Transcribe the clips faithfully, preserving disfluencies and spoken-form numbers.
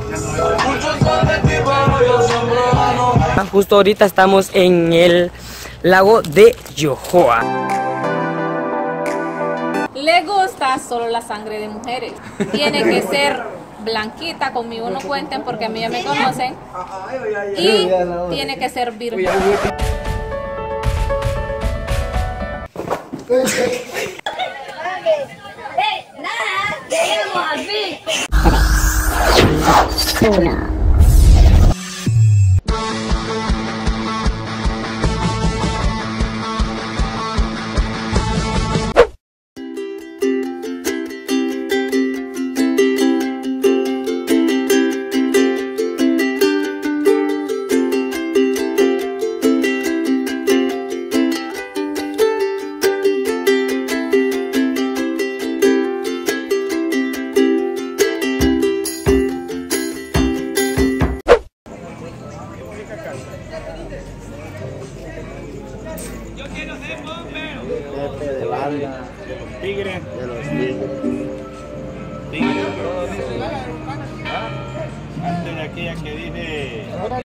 Justo ahorita estamos en el lago de Yohoa. Le gusta solo la sangre de mujeres. Tiene que ser blanquita, conmigo no cuenten porque a mí ya me conocen. Y tiene que ser virgen. Uno. Jefe de banda, tigre, de los tigres. Tigre. Antes de aquella que dije.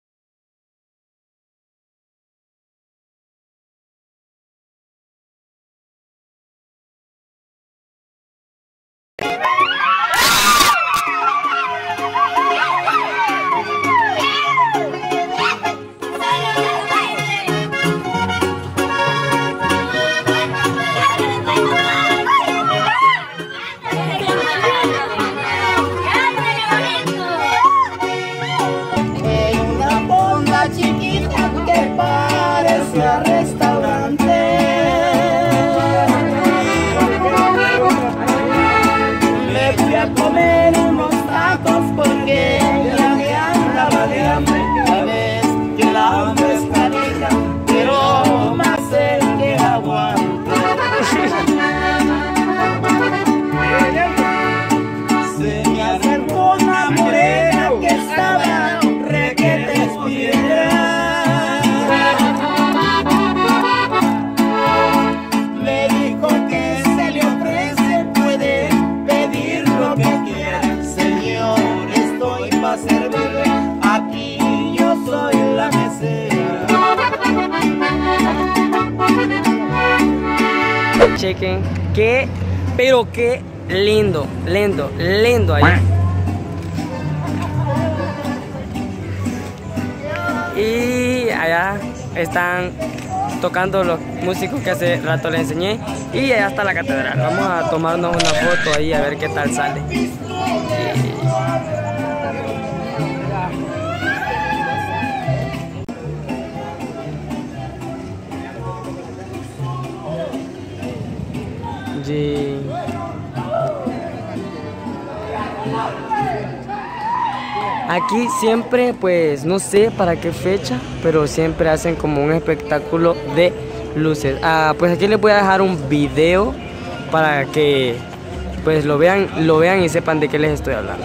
Chiquita que parece a restaurante. Me fui a comer unos tacos porque ya me andaba de hambre. Sabes que la hambre es carita, pero más el que aguanta. Se me acercó una morena que estaba requete espiera. Me dijo que se le ofrece, puede pedir lo que quiera. Señor, estoy para servirle, aquí yo soy la mesera. Chequen, qué, pero qué lindo, lindo, lindo ahí. Y allá están tocando los músicos que hace rato les enseñé. Y allá está la catedral. Vamos a tomarnos una foto ahí a ver qué tal sale. Y... Sí. Aquí siempre, pues no sé para qué fecha, pero siempre hacen como un espectáculo de luces. Ah, pues aquí les voy a dejar un video para que pues lo vean, lo vean y sepan de qué les estoy hablando.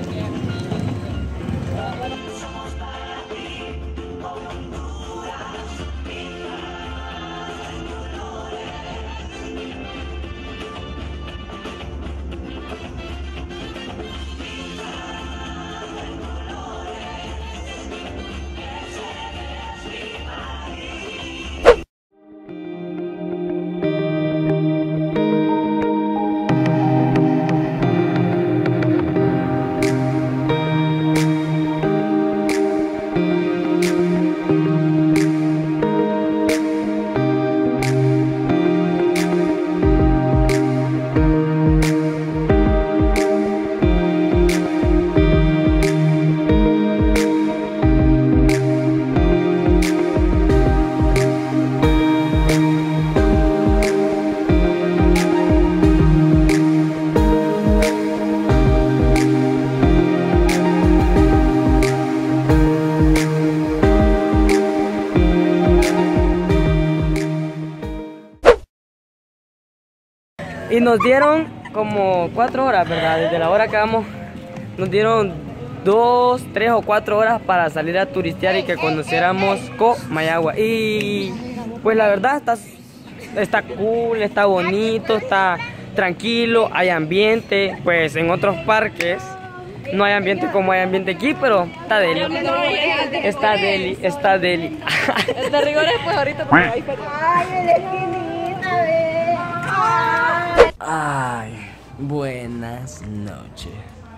Y nos dieron como cuatro horas, ¿verdad? Desde la hora que vamos, nos dieron dos, tres o cuatro horas para salir a turistear y que conociéramos Comayagua. Y pues la verdad está, está cool, está bonito, está tranquilo, hay ambiente. Pues en otros parques No hay ambiente como hay ambiente aquí, pero está deli. Está deli, está deli. El de rigor es pues ahorita porque ahí fue. Ay, la esquinita, ve. Ay. Ay, buenas noches.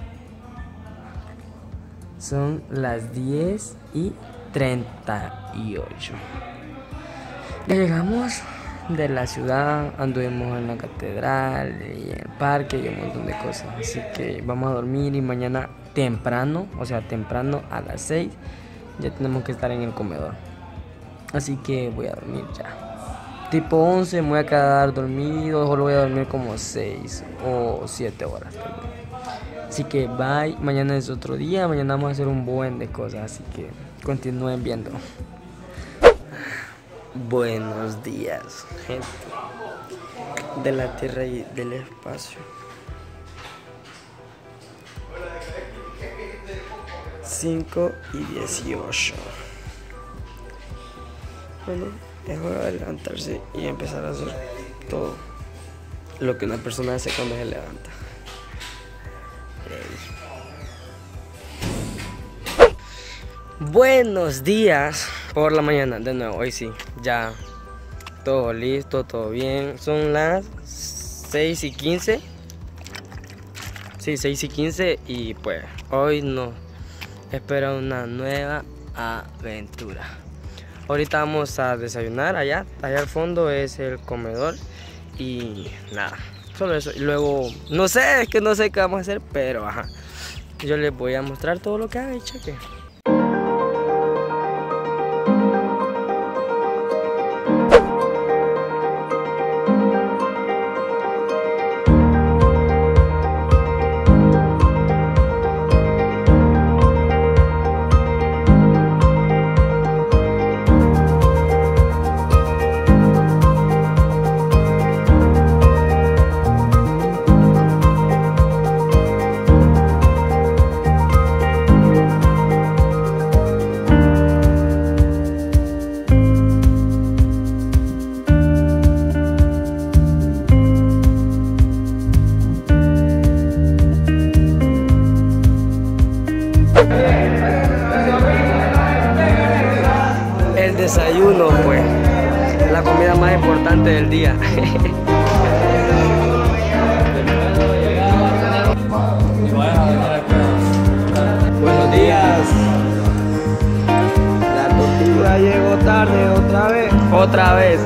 Son las diez y treinta y ocho. Llegamos de la ciudad, anduvimos en la catedral y en el parque y un montón de cosas. Así que vamos a dormir y mañana temprano, o sea, temprano a las seis, ya tenemos que estar en el comedor. Así que voy a dormir ya. Tipo once me voy a quedar dormido, solo voy a dormir como seis o siete horas también. Así que bye, mañana es otro día, mañana vamos a hacer un buen de cosas, así que continúen viendo. Buenos días, gente de la Tierra y del espacio. cinco y dieciocho. Bueno, es hora de levantarse y empezar a hacer todo lo que una persona hace cuando se levanta. Buenos días por la mañana, de nuevo, hoy sí, ya todo listo, todo bien. Son las seis y quince. Sí, seis y quince y pues hoy nos espera una nueva aventura. Ahorita vamos a desayunar allá, allá al fondo es el comedor y nada, solo eso. Y luego, no sé, es que no sé qué vamos a hacer, pero ajá, yo les voy a mostrar todo lo que haga y cheque. El desayuno, pues, la comida más importante del día. Buenos días. La tortuga llegó tarde otra vez. Otra vez.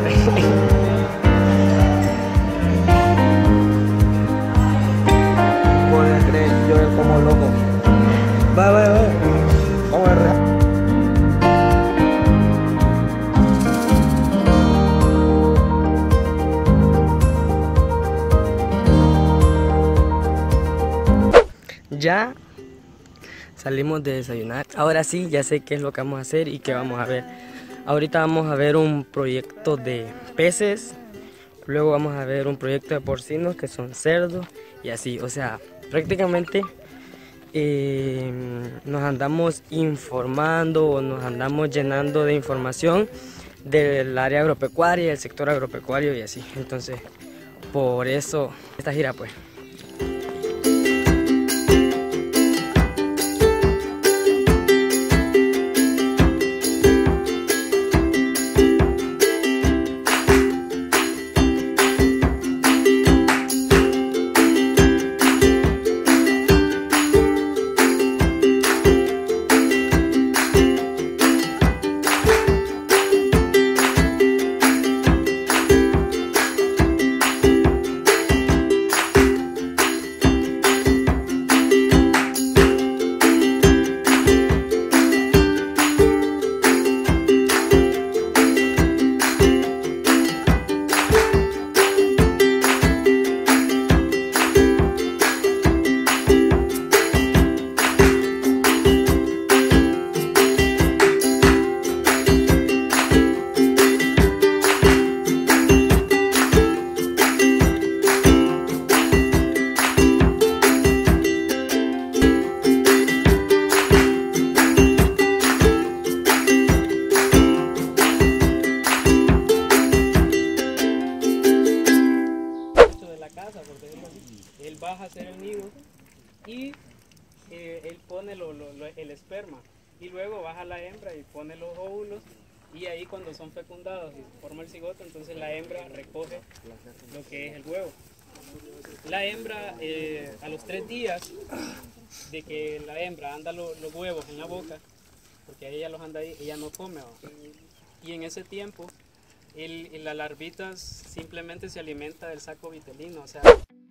Puedes creer, yo como loco. Va, va, va. Vamos a ver. Ya salimos de desayunar. Ahora sí, ya sé qué es lo que vamos a hacer y qué vamos a ver. Ahorita vamos a ver un proyecto de peces. Luego vamos a ver un proyecto de porcinos, que son cerdos y así. O sea, prácticamente eh, nos andamos informando o nos andamos llenando de información del área agropecuaria, del sector agropecuario y así. Entonces, por eso esta gira pues. el esperma. Y luego baja la hembra y pone los óvulos, y ahí cuando son fecundados y forma el cigoto, entonces la hembra recoge lo que es el huevo. La hembra eh, a los tres días de que la hembra anda lo, los huevos en la boca, porque ella los anda ahí, ella no come, ¿no? Y en ese tiempo el, el, la larvita simplemente se alimenta del saco vitelino, o sea.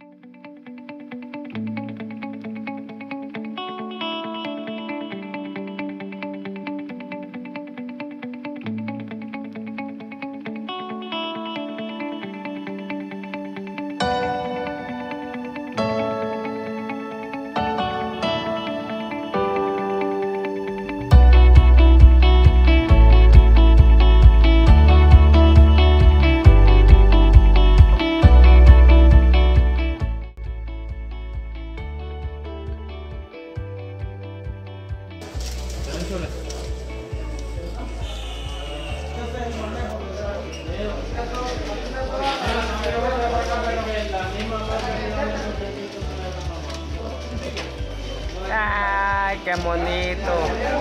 ¡Ay, qué bonito!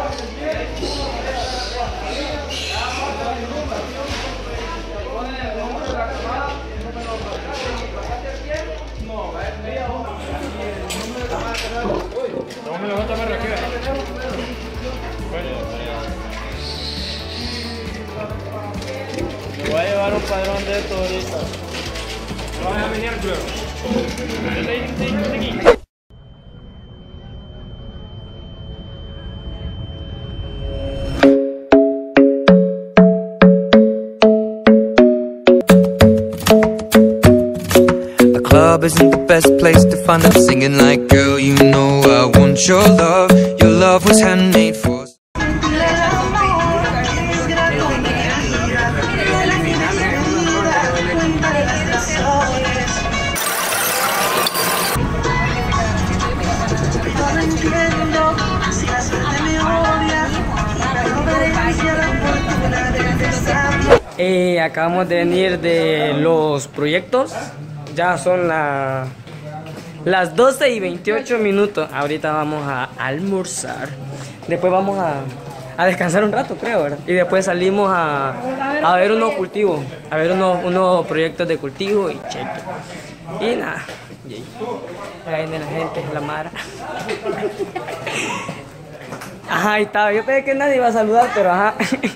¿Cómo me lo gusta más Raquel? Voy a llevar un padrón de esto ahorita. ¿Lo vas a venir, luego? The club isn't the best place to find them singing like, girl, you know I want your love. Your love was handmade for. Eh, acabamos de venir de los proyectos. Ya son la, las doce y veintiocho minutos. Ahorita vamos a almorzar. Después vamos a, a descansar un rato, creo, ¿verdad? Y después salimos a, a ver unos cultivos, a ver unos, unos proyectos de cultivo y cheque. Y nada, y ahí, ahí viene la gente, la mara. Ajá, ahí estaba. Yo pensé que nadie iba a saludar, pero ajá.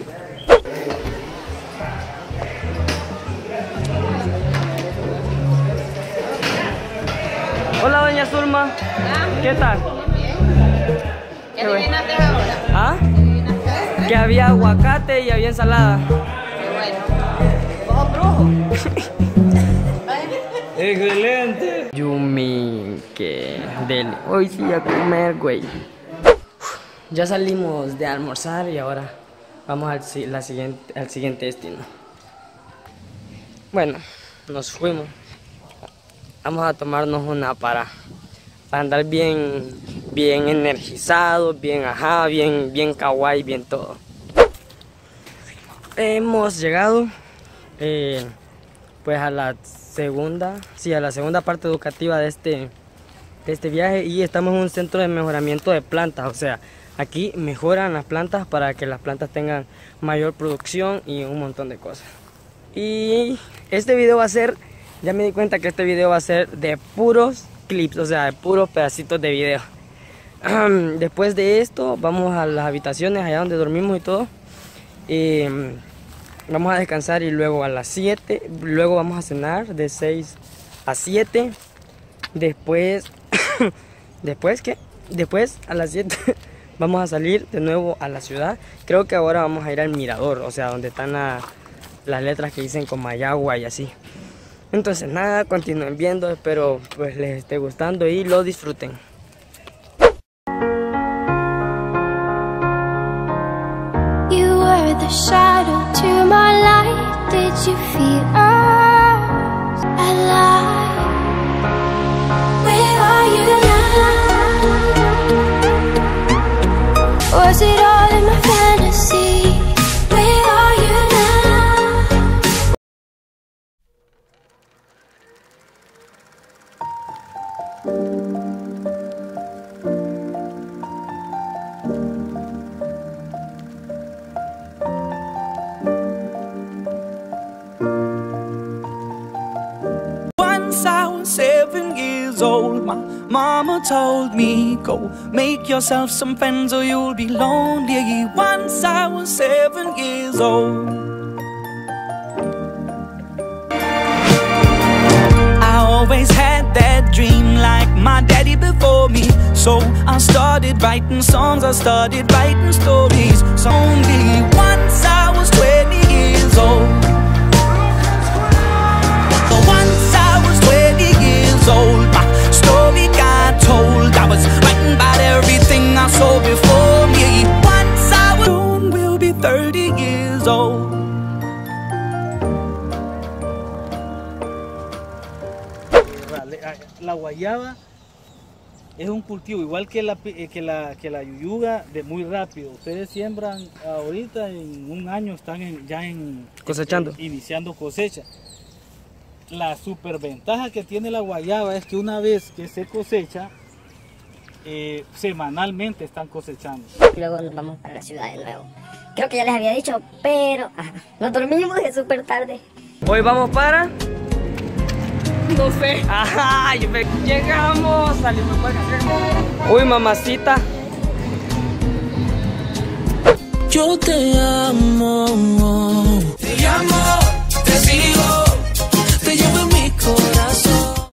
Hola, doña Zulma. ¿Qué tal? ¿Qué adivinaste ahora? ¿Ah? ¿Qué adivinaste? Que había aguacate y había ensalada. Qué bueno. ¿Vos brujo? Excelente. Yumi, que dele. Hoy sí a comer, güey. Ya salimos de almorzar y ahora vamos al, si- la siguiente, al siguiente destino. Bueno, nos fuimos. Vamos a tomarnos una para, para andar bien, bien energizados, bien ajá, bien, bien kawaii, bien todo. Hemos llegado eh, pues a la segunda, sí, a la segunda parte educativa de este, de este viaje, y estamos en un centro de mejoramiento de plantas. O sea, aquí mejoran las plantas para que las plantas tengan mayor producción y un montón de cosas. Y este video va a ser, ya me di cuenta que este video va a ser de puros clips, o sea, de puros pedacitos de video. Después de esto vamos a las habitaciones allá donde dormimos y todo. Y vamos a descansar y luego a las siete, luego vamos a cenar de seis a siete. Después, ¿después qué? Después a las siete vamos a salir de nuevo a la ciudad. Creo que ahora vamos a ir al mirador, o sea, donde están la, las letras que dicen Comayagua y así. Entonces nada, continúen viendo, espero pues les esté gustando y lo disfruten. You were the shadow to my light. Did you feel us alive? Where are you now? Was it all in my fantasy? Where are you now? told me, go make yourself some friends or you'll be lonely. Once I was seven years old. I always had that dream like my daddy before me. So I started writing songs, I started writing stories. So only once I was twenty years old. So once I was twenty years old, my story got told. I was writing about everything I saw before me. Once I was soon will be thirty years old. La guayaba es un cultivo igual que la, que la, que la yuyuga, de muy rápido. Ustedes siembran ahorita, en un año están en, ya en cosechando, eh, iniciando cosecha. La superventaja que tiene la guayaba es que una vez que se cosecha, eh, semanalmente están cosechando. Luego nos vamos para la ciudad de nuevo. Creo que ya les había dicho, pero ajá, nos dormimos de súper tarde. Hoy vamos para... No sé. Ajá, llegamos, salimos para acá. Uy, mamacita. Yo te amo, te llamo, te sigo, te llevo en mi corazón.